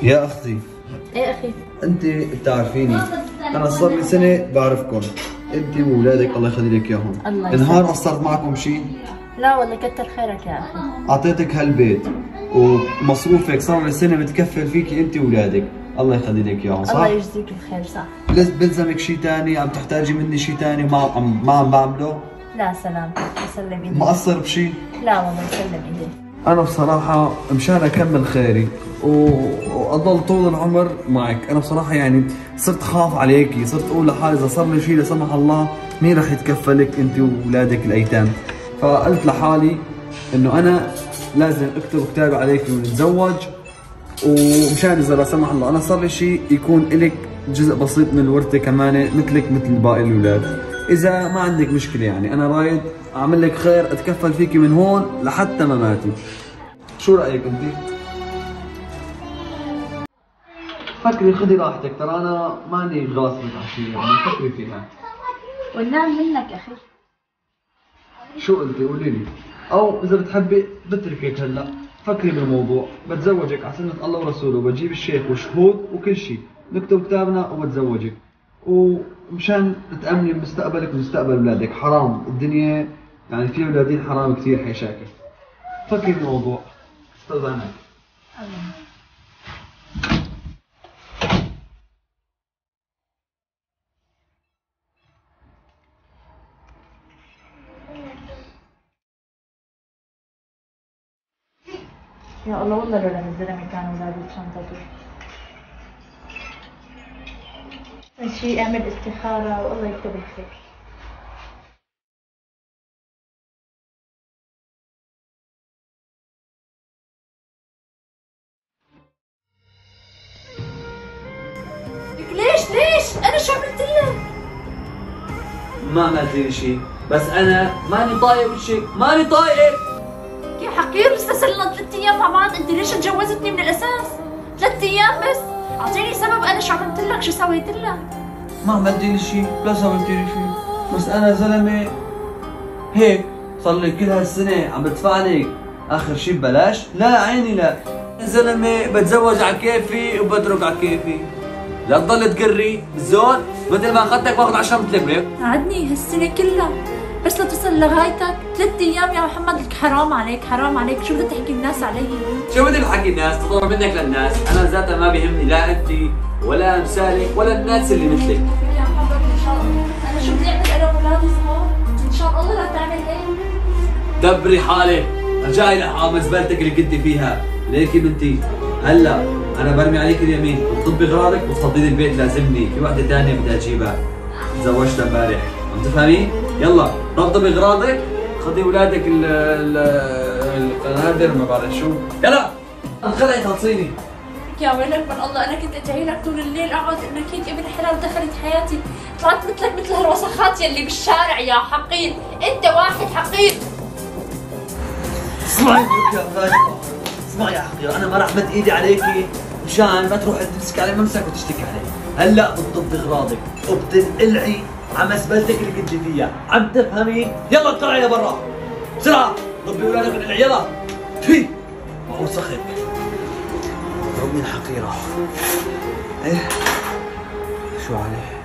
يا اختي. ايه اخي؟ انت بتعرفيني، انا صار لي سنه بعرفكم، انت واولادك الله يخلي لك اياهم. الله يسلمك. النهار قصرت معكم شيء؟ لا والله كتر خيرك يا اخي. اعطيتك هالبيت ومصروفك صار لي سنه متكفل فيكي انت واولادك، الله يخلي لك اياهم، صح؟ الله يجزيك الخير. صح. بلزمك شيء ثاني؟ عم تحتاجي مني شيء ثاني ما عم بعمله؟ لا سلامتك، يسلم ايديك. مقصر بشيء؟ لا والله يسلم ايديك. أنا بصراحة مشان أكمل خيري وأضل طول العمر معك، أنا بصراحة يعني صرت خاف عليكي، صرت أقول لحالي إذا صار لي شيء لا سمح الله مين رح يتكفلك أنت وأولادك الأيتام؟ فقلت لحالي إنه أنا لازم أكتب كتاب عليكي ونتزوج، ومشان إذا لا سمح الله أنا صار لي شيء يكون إلك جزء بسيط من الورثة كمان مثلك مثل باقي الأولاد. إذا ما عندك مشكلة يعني أنا رايد أعمل لك خير، أتكفل فيكي من هون لحتى مماتي. شو رأيك أنت؟ فكري، خذي راحتك، ترى أنا ماني غاصبك على شيء يعني، فكري فيها. والنعم منك أخي. شو قلتي؟ قولي لي. أو إذا بتحبي بتركك هلا، فكري بالموضوع، بتزوجك على سنة الله ورسوله، بجيب الشيخ وشهود وكل شيء، نكتب كتابنا وبتزوجك. ومشان تأمني مستقبلك ومستقبل أولادك، حرام الدنيا يعني في أولادين حرام كثير حيشاكل. فكري بالموضوع، استاذنك. يا الله والله لولا الزلمه كان اولادي بشنطته. شيء اعمل استخاره والله يكتب الخير. ليش؟ انا شو عملت لك؟ ما عملت لي شيء، بس انا ماني طايق وشك، ماني طايق. يا حقير لسه صرنا 3 ايام مع بعض، انت ليش تجوزتني من الاساس؟ 3 ايام بس، اعطيني سبب انا شو عملت لك، شو سويت لك؟ ما عملت لي شيء، لا سويت لي شيء، بس انا زلمه هيك صار لي كل هالسنه عم بدفع لك، اخر شيء ببلاش؟ لا عيني لا، زلمه بتزوج على كيفي وبترك على كيفي، لا تضل تقري بالزون مثل ما اخذتك باخذ 10 مثلك. قعدني هالسنه كلها بس لتصل لغايتك 3 ايام يا محمد، لك حرام عليك حرام عليك، شو بدك تحكي الناس علي؟ شو بدي بحكي الناس؟ تطور منك للناس، انا ذاتها ما بيهمني لا انت ولا امثالك ولا الناس اللي مثلك. يا محمد ان شاء الله انا شو بدي اعمل انا واولادي صغار؟ ان شاء الله لا تعمل هيك. دبري حالك، ارجعي لحام زبالتك اللي كنتي فيها، ليكي بنتي هلا انا برمي عليك اليمين، بتطبي غرارك وتفضي لي البيت لازمني، في وحده ثانيه بدي اجيبها، تزوجتها امبارح، عم تفهمي؟ يلا ضبطي اغراضك، خذي اولادك القنادر ما بعرف شو، يلا انخلعي خلصيني. يا ويلك من الله، انا كنت ادعي لك طول الليل اقعد انك هيك ابن حلال دخلت حياتي، طلعت مثلك مثل هالوسخات يلي بالشارع يا حقير، انت واحد حقير. اسمعي يا غالي، اسمعي يا حقير، انا ما راح مد ايدي عليكي مشان ما تروحي تمسك علي ممسك وتشتكي علي، هلا بتضبي اغراضك وبتنقلعي على زبالتك اللي كنتي فيها، عم تفهمي؟ يلا اطلعي لبرا بسرعه، ضبي اولادك ونقلعي يلا. في وسخك امي الحقيره. ايه شو عليه؟